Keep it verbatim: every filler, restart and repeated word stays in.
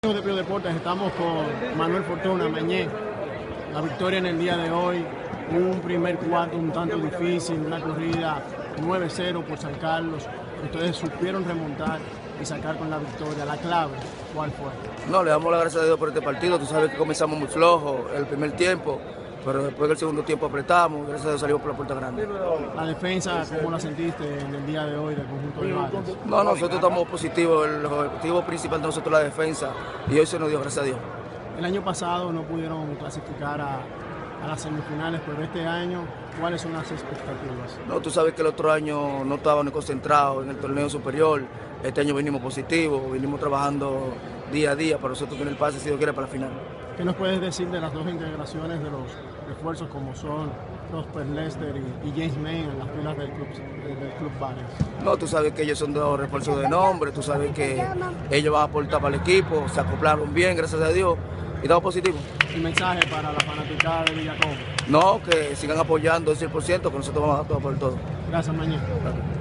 De Pío Deportes, estamos con Manuel Fortuna, Mañé. La victoria en el día de hoy, un primer cuarto un tanto difícil, una corrida nueve cero por San Carlos. Ustedes supieron remontar y sacar con la victoria. La clave, ¿cuál fue? No, le damos las gracias a Dios por este partido. Tú sabes que comenzamos muy flojo el primer tiempo, pero después del segundo tiempo apretamos, gracias a Dios salimos por la puerta grande. La defensa, ¿cómo la sentiste en el día de hoy del conjunto de Valles? No, nosotros estamos positivos, el objetivo principal de nosotros es la defensa y hoy se nos dio, gracias a Dios. El año pasado no pudieron clasificar a, a las semifinales, pero este año, ¿cuáles son las expectativas? No, tú sabes que el otro año no estábamos concentrados en el torneo superior, este año vinimos positivos, vinimos trabajando día a día para nosotros tener el pase, si Dios quiere, para la final. ¿Qué nos puedes decir de las dos integraciones de los refuerzos como son Prosper Lester y, y James May en las filas del club, del club Valles? No, tú sabes que ellos son dos refuerzos de nombre, tú sabes que ellos van a aportar para el equipo, se acoplaron bien, gracias a Dios, y estamos positivos. ¿Un mensaje para la fanaticada de Villacón? No, que sigan apoyando el cien por ciento, que nosotros vamos a dar todo por todo. Gracias, Mañé.